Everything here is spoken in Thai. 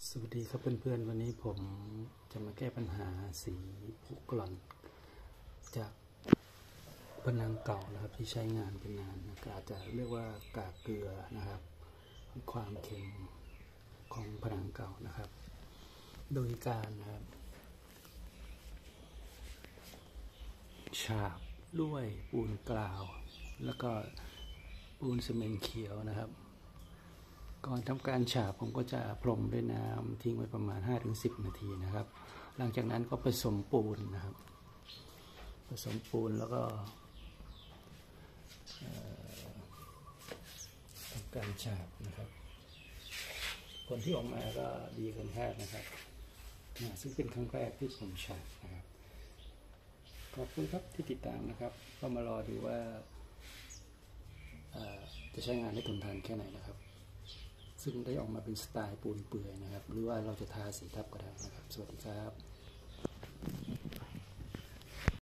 สวัสดีครับเพื่อนๆวันนี้ผมจะมาแก้ปัญหาสีผุกร่อนจากผนังเก่านะครับที่ใช้งานเป็นนานอาจจะเรียกว่ากากเกลือนะครับความเค็มของผนังเก่านะครับ โดยการนะครับฉาบด้วยปูนกราวแล้วก็ปูนซีเมนต์เขียวนะครับก่อนทำการฉาบผมก็จะพรมด้วยน้ำทิ้งไว้ประมาณ 5-10 นาทีนะครับหลังจากนั้นก็ผสมปูนนะครับผสมปูนแล้วก็ทำการฉาบนะครับผลที่ออกมาก็ดีเกินคาดนะครับซึ่งเป็นครั้งแรกที่ผมฉาบนะครับขอบคุณครับที่ติดตามนะครับก็มารอดูว่าจะใช้งานได้ทนทานแค่ไหนนะครับซึ่งได้ออกมาเป็นสไตล์ปูนเปื่อยนะครับหรือว่าเราจะทาสีทับก็ได้นะครับสวัสดีครับ